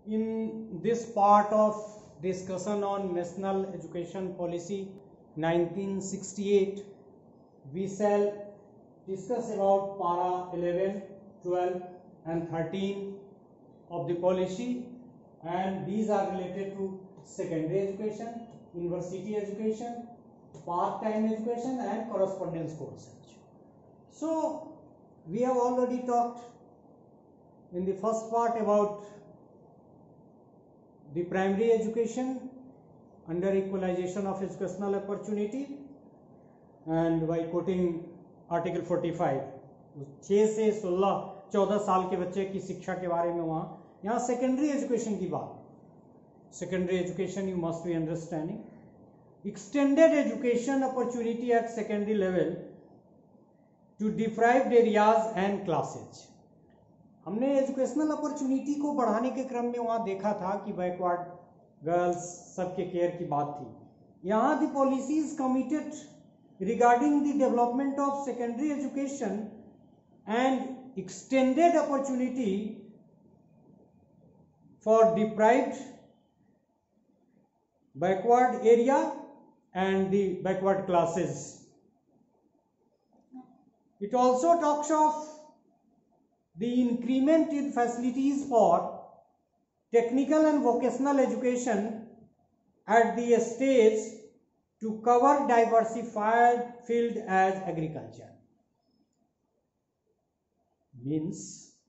In this part of discussion on National Education Policy 1968, we shall discuss about para 11, 12 and 13 of the policy, and these are related to secondary education, university education, part-time education and correspondence courses. So we have already talked in the first part about the primary education under equalization of educational opportunity, and by quoting article 45, 6 से 16-14 साल के बच्चे की शिक्षा के बारे में वहाँ यहाँ सेकेंडरी एजुकेशन की बात. Secondary education you must be understanding extended education opportunity at secondary level to deprived areas and classes. हमने एजुकेशनल अपॉर्चुनिटी को बढ़ाने के क्रम में वहाँ देखा था कि बैकवर्ड गर्ल्स सबके केयर की बात थी. यहाँ the policy is committed regarding the development of secondary education and extended opportunity for deprived backward area and the backward classes. It also talks of the increment in facilities for technical and vocational education at the stage to cover diversified field as agriculture. Means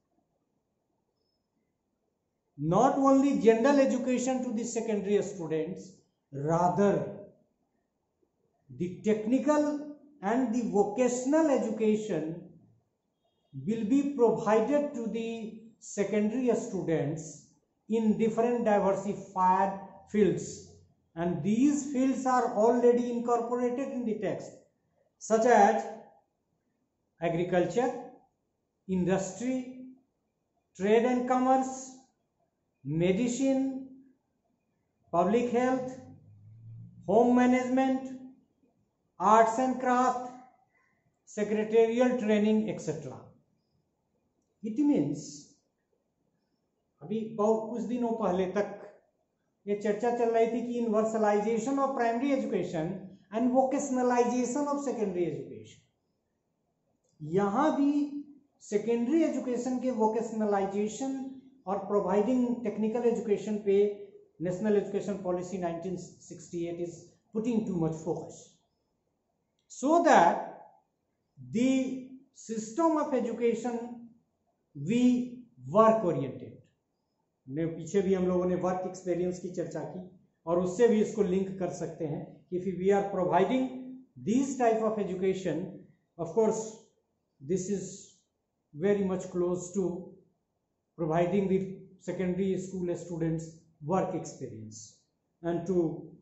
not only general education to the secondary students, rather the technical and the vocational education will be provided to the secondary students in different diversified fields, and these fields are already incorporated in the text, such as agriculture, industry, trade and commerce, medicine, public health, home management, arts and craft, secretarial training etcetera. It means अभी बहुत कुछ दिनों पहले तक ये चर्चा चल रही थी कि universalisation of primary education and vocationalisation of secondary education. यहाँ भी सेकेंडरी एजुकेशन के वोकेशनलाइजेशन और प्रोवाइडिंग टेक्निकल एजुकेशन पे national education policy 1968 is putting too much focus, so that the system of education we work oriented. पीछे भी हम लोगों ने वर्क एक्सपीरियंस की चर्चा की और उससे भी इसको लिंक कर सकते हैं कि if we are providing these type of education, of course this is very much close to providing the secondary school students work experience and to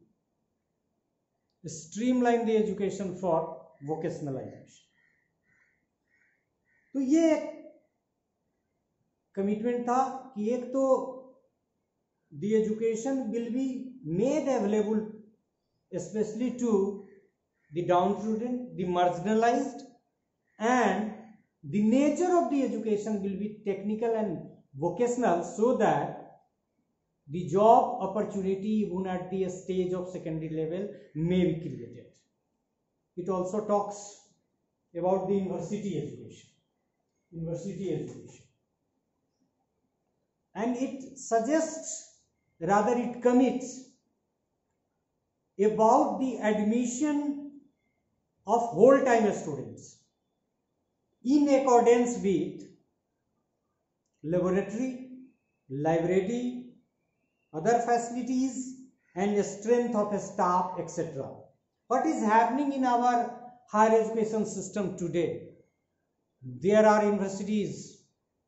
streamline the education for vocationalization. तो ये एक commitment था कि एक तो the education will be made available especially to the downtrodden, the marginalized, and the nature of the education will be technical and vocational, so that the job opportunity even at the stage of secondary level may be created. It also talks about the university education, and it suggests, rather it commits about the admission of whole time students in accordance with laboratory, library, other facilities and strength of staff, etc. What is happening in our higher education system today? There are universities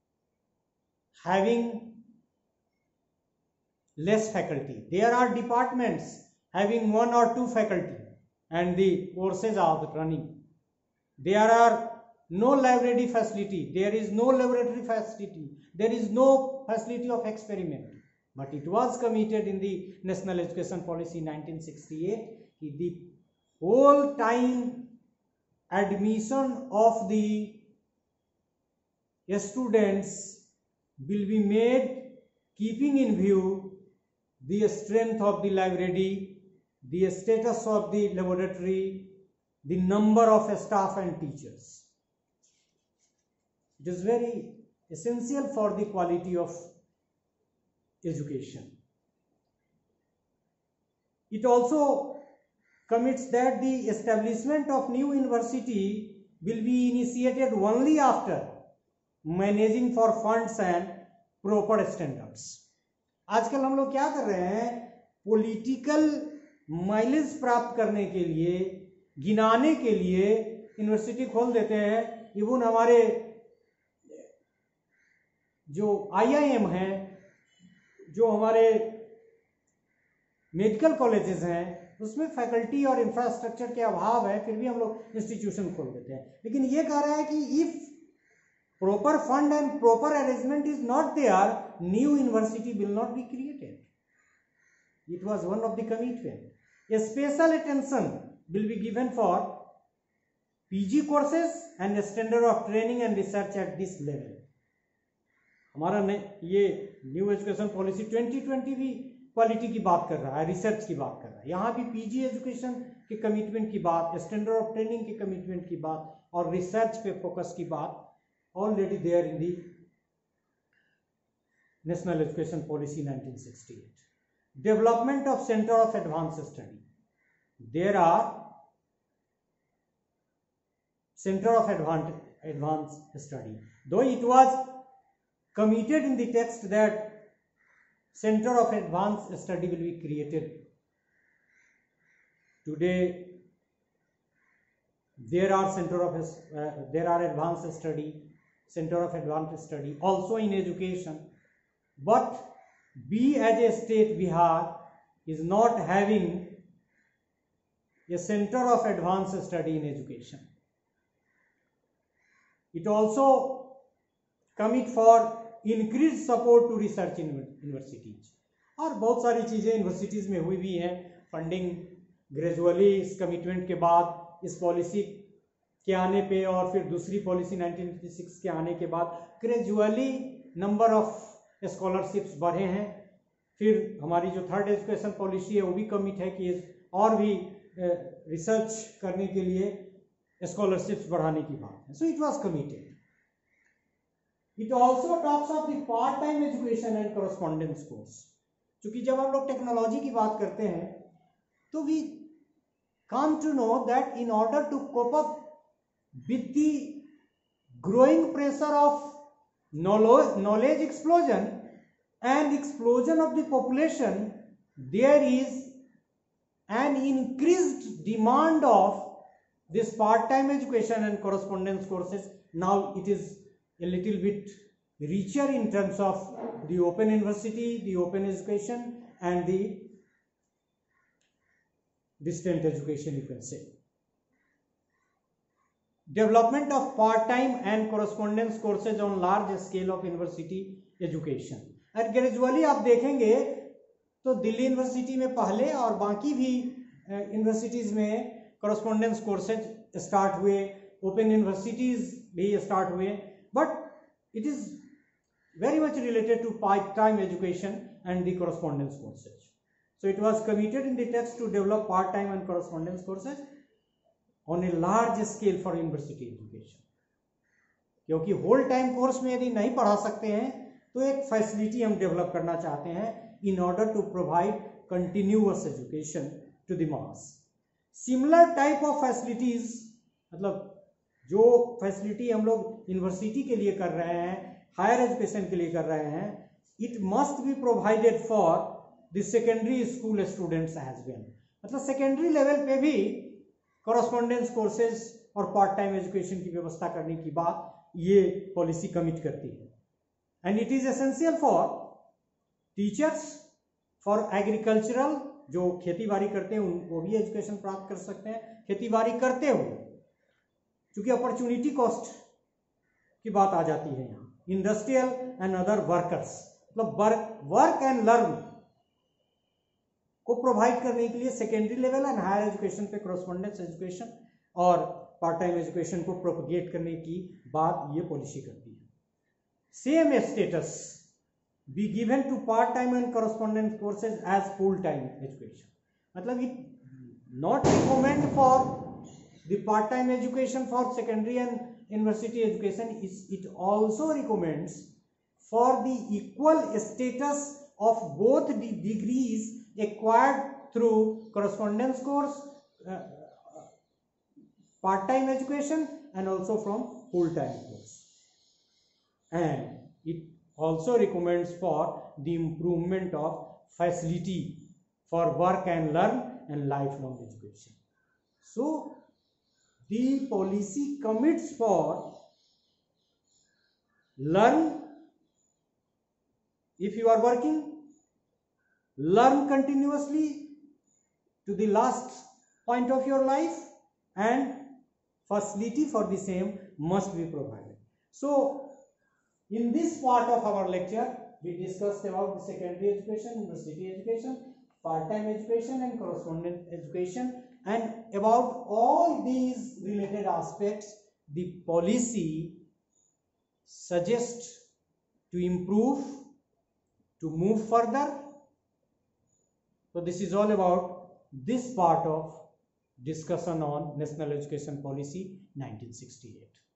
having less faculty. There are departments having 1 or 2 faculty and the courses are running. There are no library facility. There is no laboratory facility. There is no facility of experiment. But it was committed in the National Education Policy 1968, the whole time admission of the students will be made keeping in view the strength of the library, the status of the laboratory, the number of staff and teachers. It is very essential for the quality of education. It also commits that the establishment of new university will be initiated only after managing for funds and proper standards. आजकल हम लोग क्या कर रहे हैं, political mileage प्राप्त करने के लिए, गिनाने के लिए यूनिवर्सिटी खोल देते हैं. इवन हमारे जो IIM हैं, जो हमारे मेडिकल कॉलेजेस हैं, उसमें फैकल्टी और इंफ्रास्ट्रक्चर के अभाव है, फिर भी हम लोग इंस्टीट्यूशन खोल देते हैं. लेकिन ये कह रहा है कि if proper fund and proper arrangement is not there, new university will not be created. It was one of the commitment. A special attention will be given for PG courses and standard of training and research at this level. हमारा ये new education policy 2020 भी quality की बात कर रहा है, research की बात कर रहा है. यहाँ भी PG एजुकेशन के कमिटमेंट की बात, स्टैंडर्ड ऑफ ट्रेनिंग के कमिटमेंट की बात और रिसर्च पे फोकस की बात already there in the National Education Policy 1968. Development of Center of Advanced Study. There are Center of Advanced Study. Though it was committed in the text that Center of Advanced Study will be created. Today there are advanced study, Center of Advanced Study also in education, but we as a state Bihar is not having a Center of Advanced Study in education. It also commit for increased support to research in universities. और बहुत सारी चीजें universities में हुई भी हैं. Funding gradually इस commitment के बाद, इस पॉलिसी के आने पे और फिर दूसरी पॉलिसी 1956 के आने के बाद ग्रेजुअली नंबर ऑफ स्कॉलरशिप्स बढ़े हैं. फिर हमारी जो थर्ड एजुकेशन पॉलिसी है वो भी कमिट है कि और भी रिसर्च करने के लिए स्कॉलरशिप्स बढ़ाने की बात है. So it was committed. It also talks of the part time education and correspondence course. क्योंकि जब हम लोग टेक्नोलॉजी की बात करते हैं तो we come to know that in order to cope up with the growing pressure of knowledge explosion and explosion of the population, there is an increased demand of this part-time education and correspondence courses. Now it is a little bit richer in terms of the open university, the open education and the distant education, you can say. Development of part-time and correspondence courses on large scale of university education. और gradually आप देखेंगे तो Delhi university में पहले और बाकी भी universities में correspondence कोर्सेज स्टार्ट हुए, ओपन यूनिवर्सिटीज भी स्टार्ट हुए, but it is very much related to part-time education and the correspondence courses. So it was committed in the text to develop part-time and correspondence courses on a large scale for university education. क्योंकि whole time course में यदि नहीं पढ़ा सकते हैं तो एक facility हम डेवलप करना चाहते हैं in order to provide continuous education to the mass. Similar type of facilities, मतलब जो फैसिलिटी हम लोग यूनिवर्सिटी के लिए कर रहे हैं, हायर एजुकेशन के लिए कर रहे हैं, it must be provided for the secondary school students as well. मतलब सेकेंडरी लेवल पे भी कॉरेस्पॉन्डेंस कोर्सेज और पार्ट टाइम एजुकेशन की व्यवस्था करने की बात ये पॉलिसी कमिट करती है. And it is essential for teachers, for agricultural, जो खेती बाड़ी करते हैं वो भी एजुकेशन प्राप्त कर सकते हैं खेती बाड़ी करते हुए, क्योंकि अपॉर्चुनिटी कॉस्ट की बात आ जाती है यहाँ. इंडस्ट्रियल एंड अदर वर्कर्स, मतलब वर्क एंड लर्न को प्रोवाइड करने के लिए secondary level and higher education पे कॉरेस्पॉन्डेंस एजुकेशन और पार्ट टाइम एजुकेशन को प्रोपगेट करने की बात ये पॉलिसी करती है. Same status be given to part-time and correspondence courses as full-time education. मतलब it not recommend for the part-time education for secondary and university education, it also recommends for the equal status of both the degrees acquired through correspondence course, part-time education, and also from full-time course. And it also recommends for the improvement of facility for work and learn and lifelong education. So the policy commits for learn, if you are working, learn continuously to the last point of your life, and facility for the same must be provided. So in this part of our lecture, we discussed about the secondary education, university education, part-time education and correspondence education, and about all these related aspects the policy suggests to improve, to move further. So this is all about this part of discussion on National Education Policy 1968.